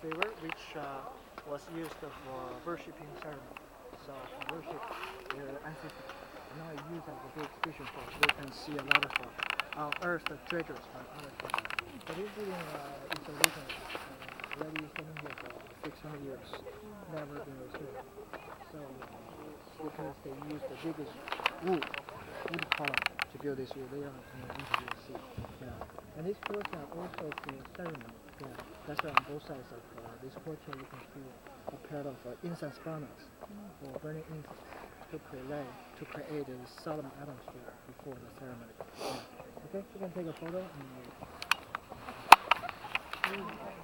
favor, which was used for worshipping ceremony. So for worship their ancestors. Now used as a big fishing port. You can see a lot of earth treasures from other countries. But this building is original, already standing here for 600 years, never been restored. So because they used the biggest wood column to build this wall, they are into the sea. Yeah. And this courts are also for ceremony. Yeah. That's why on both sides of this courtyard you can see a pair of incense burners for burning incense to create a solemn atmosphere before the ceremony. Yeah. Okay, you can take a photo and